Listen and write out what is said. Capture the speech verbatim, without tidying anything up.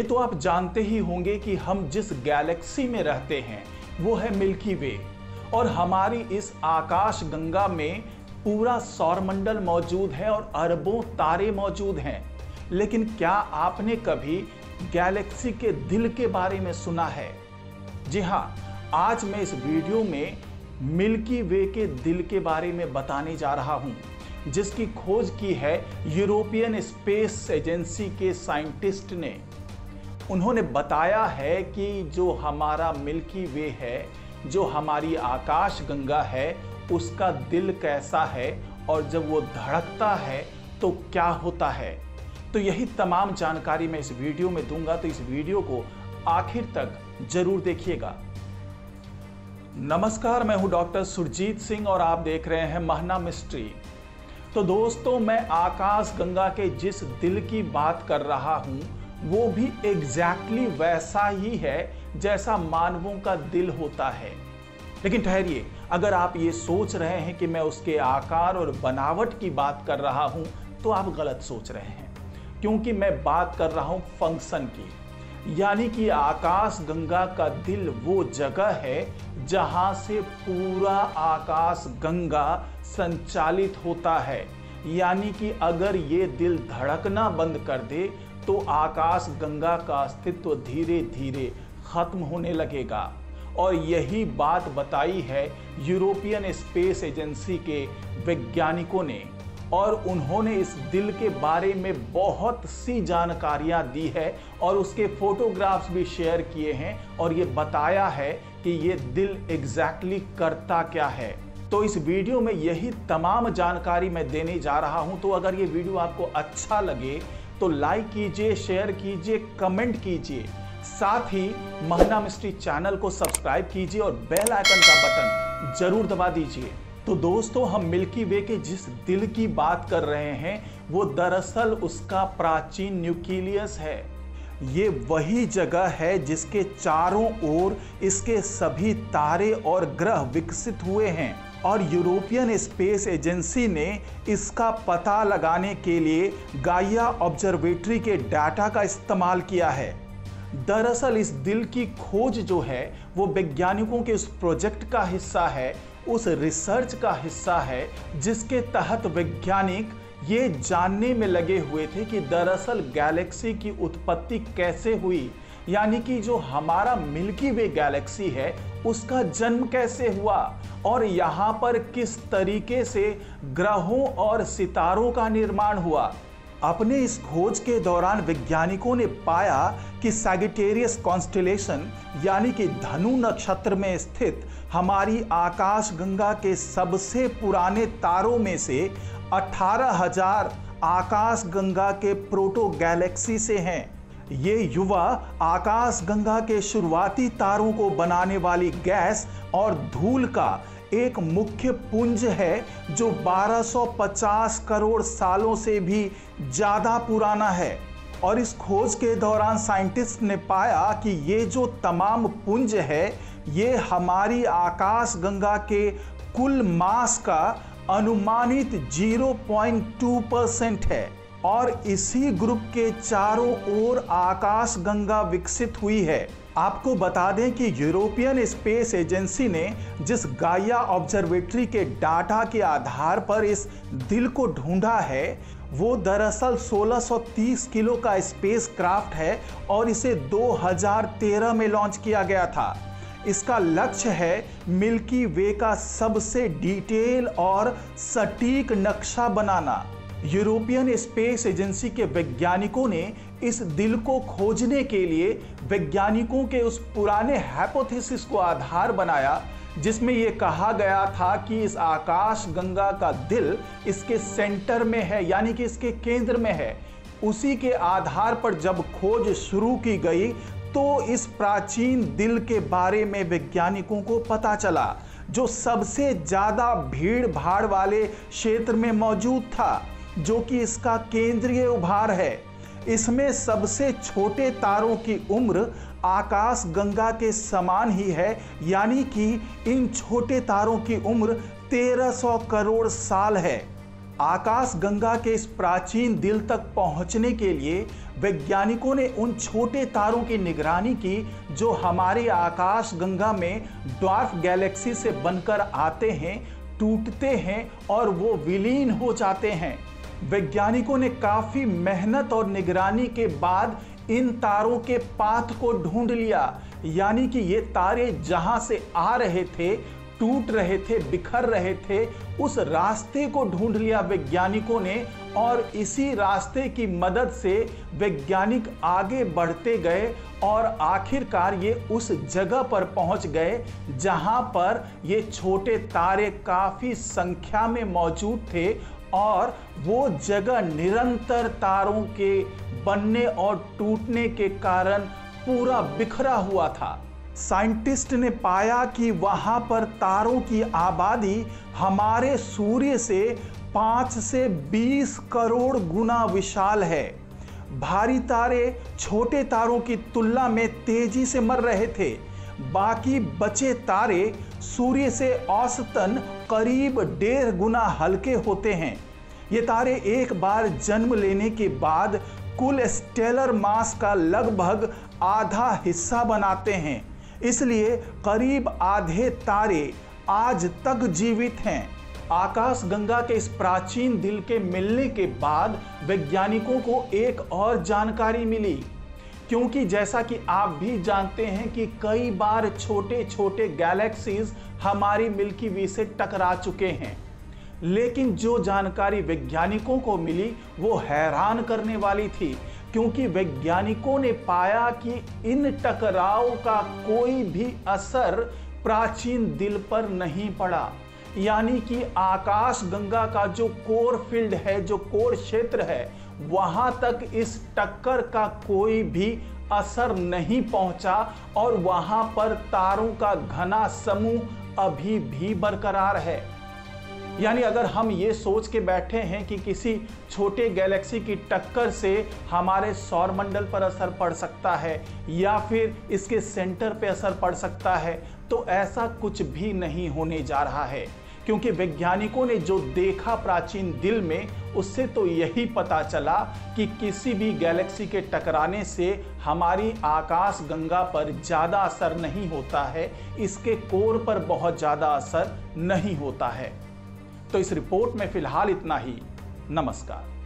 तो आप जानते ही होंगे कि हम जिस गैलेक्सी में रहते हैं वो है मिल्की वे, और हमारी इस आकाश गंगा में पूरा सौरमंडल मौजूद है और अरबों तारे मौजूद हैं। लेकिन क्या आपने कभी गैलेक्सी के दिल के बारे में सुना है? जी हाँ, आज मैं इस वीडियो में मिल्की वे के दिल के बारे में बताने जा रहा हूं, जिसकी खोज की है यूरोपियन स्पेस एजेंसी के साइंटिस्ट ने। उन्होंने बताया है कि जो हमारा मिल्की वे है, जो हमारी आकाश गंगा है, उसका दिल कैसा है और जब वो धड़कता है तो क्या होता है। तो यही तमाम जानकारी मैं इस वीडियो में दूंगा, तो इस वीडियो को आखिर तक जरूर देखिएगा। नमस्कार, मैं हूं डॉक्टर सुरजीत सिंह और आप देख रहे हैं महना मिस्ट्री। तो दोस्तों, मैं आकाश गंगा के जिस दिल की बात कर रहा हूं वो भी एग्जैक्टली वैसा ही है जैसा मानवों का दिल होता है। लेकिन ठहरिए, अगर आप ये सोच रहे हैं कि मैं उसके आकार और बनावट की बात कर रहा हूं तो आप गलत सोच रहे हैं, क्योंकि मैं बात कर रहा हूं फंक्शन की। यानी कि आकाश गंगा का दिल वो जगह है जहां से पूरा आकाश गंगा संचालित होता है। यानी कि अगर ये दिल धड़कना बंद कर दे तो आकाश गंगा का अस्तित्व धीरे धीरे खत्म होने लगेगा। और यही बात बताई है यूरोपियन स्पेस एजेंसी के वैज्ञानिकों ने, और उन्होंने इस दिल के बारे में बहुत सी जानकारियां दी है और उसके फोटोग्राफ्स भी शेयर किए हैं, और ये बताया है कि ये दिल एग्जैक्टली करता क्या है। तो इस वीडियो में यही तमाम जानकारी मैं देने जा रहा हूं। तो अगर ये वीडियो आपको अच्छा लगे तो लाइक कीजिए, शेयर कीजिए, कमेंट कीजिए, साथ ही महना मिस्ट्री चैनल को सब्सक्राइब कीजिए और बेल आइकन का बटन जरूर दबा दीजिए। तो दोस्तों, हम मिल्की वे के जिस दिल की बात कर रहे हैं वो दरअसल उसका प्राचीन न्यूक्लियस है। ये वही जगह है जिसके चारों ओर इसके सभी तारे और ग्रह विकसित हुए हैं, और यूरोपियन स्पेस एजेंसी ने इसका पता लगाने के लिए गाइया ऑब्जर्वेटरी के डाटा का इस्तेमाल किया है। दरअसल इस दिल की खोज जो है वो वैज्ञानिकों के उस प्रोजेक्ट का हिस्सा है, उस रिसर्च का हिस्सा है जिसके तहत वैज्ञानिक ये जानने में लगे हुए थे कि दरअसल गैलेक्सी की उत्पत्ति कैसे हुई। यानी कि जो हमारा मिल्की वे गैलेक्सी है उसका जन्म कैसे हुआ और यहाँ पर किस तरीके से ग्रहों और सितारों का निर्माण हुआ। अपने इस खोज के दौरान वैज्ञानिकों ने पाया कि सैजिटेरियस कॉन्स्टेलेशन यानी कि धनु नक्षत्र में स्थित हमारी आकाश गंगा के सबसे पुराने तारों में से अठारह हजार आकाश गंगा के प्रोटो गैलेक्सी से हैं। ये युवा आकाश गंगा के शुरुआती तारों को बनाने वाली गैस और धूल का एक मुख्य पुंज है जो बारह सौ पचास करोड़ सालों से भी ज्यादा पुराना है। और इस खोज के दौरान साइंटिस्ट ने पाया कि ये जो तमाम पुंज है ये हमारी आकाश गंगा के कुल मास का अनुमानित ज़ीरो पॉइंट टू परसेंट है, और इसी ग्रुप के चारों ओर आकाश गंगा विकसित हुई है। आपको बता दें कि यूरोपियन स्पेस एजेंसी ने जिस गाइया ऑब्जर्वेटरी के डाटा के आधार पर इस दिल को ढूंढा है वो दरअसल सोलह सौ तीस किलो का स्पेस क्राफ्ट है, और इसे दो हज़ार तेरह में लॉन्च किया गया था। इसका लक्ष्य है मिल्की वे का सबसे डिटेल और सटीक नक्शा बनाना। यूरोपियन स्पेस एजेंसी के वैज्ञानिकों ने इस दिल को खोजने के लिए वैज्ञानिकों के उस पुराने हाइपोथेसिस को आधार बनाया जिसमें यह कहा गया था कि इस आकाश गंगा का दिल इसके सेंटर में है, यानी कि इसके केंद्र में है। उसी के आधार पर जब खोज शुरू की गई तो इस प्राचीन दिल के बारे में वैज्ञानिकों को पता चला, जो सबसे ज्यादा भीड़ भाड़ वाले क्षेत्र में मौजूद था, जो कि इसका केंद्रीय उभार है। इसमें सबसे छोटे तारों की उम्र आकाश गंगा के समान ही है, यानी कि इन छोटे तारों की उम्र तेरह सौ करोड़ साल है। आकाश गंगा के इस प्राचीन दिल तक पहुंचने के लिए वैज्ञानिकों ने उन छोटे तारों की निगरानी की जो हमारे आकाश गंगा में ड्वार्फ गैलेक्सी से बनकर आते हैं, टूटते हैं और वो विलीन हो जाते हैं। वैज्ञानिकों ने काफी मेहनत और निगरानी के बाद इन तारों के पाथ को ढूंढ लिया, यानी कि ये तारे जहां से आ रहे थे, टूट रहे थे, बिखर रहे थे, उस रास्ते को ढूंढ लिया वैज्ञानिकों ने। और इसी रास्ते की मदद से वैज्ञानिक आगे बढ़ते गए और आखिरकार ये उस जगह पर पहुंच गए जहां पर ये छोटे तारे काफी संख्या में मौजूद थे और वो जगह निरंतर तारों के बनने और टूटने के कारण पूरा बिखरा हुआ था। साइंटिस्ट ने पाया कि वहां पर तारों की आबादी हमारे सूर्य से पाँच से बीस करोड़ गुना विशाल है। भारी तारे छोटे तारों की तुलना में तेजी से मर रहे थे। बाकी बचे तारे सूर्य से औसतन करीब डेढ़ गुना हल्के होते हैं। ये तारे एक बार जन्म लेने के बाद कुल स्टेलर मास का लगभग आधा हिस्सा बनाते हैं, इसलिए करीब आधे तारे आज तक जीवित हैं। आकाश गंगा के इस प्राचीन दिल के मिलने के बाद वैज्ञानिकों को एक और जानकारी मिली, क्योंकि जैसा कि आप भी जानते हैं कि कई बार छोटे छोटे गैलेक्सीज हमारी मिल्की वे से टकरा चुके हैं, लेकिन जो जानकारी वैज्ञानिकों को मिली वो हैरान करने वाली थी, क्योंकि वैज्ञानिकों ने पाया कि इन टकराव का कोई भी असर प्राचीन दिल पर नहीं पड़ा। यानी कि आकाश गंगा का जो कोर फील्ड है, जो कोर क्षेत्र है, वहां तक इस टक्कर का कोई भी असर नहीं पहुंचा और वहां पर तारों का घना समूह अभी भी बरकरार है। यानी अगर हम ये सोच के बैठे हैं कि किसी छोटे गैलेक्सी की टक्कर से हमारे सौरमंडल पर असर पड़ सकता है या फिर इसके सेंटर पे असर पड़ सकता है, तो ऐसा कुछ भी नहीं होने जा रहा है, क्योंकि वैज्ञानिकों ने जो देखा प्राचीन दिल में, उससे तो यही पता चला कि किसी भी गैलेक्सी के टकराने से हमारी आकाश गंगा पर ज़्यादा असर नहीं होता है, इसके कोर पर बहुत ज़्यादा असर नहीं होता है। तो इस रिपोर्ट में फिलहाल इतना ही। नमस्कार।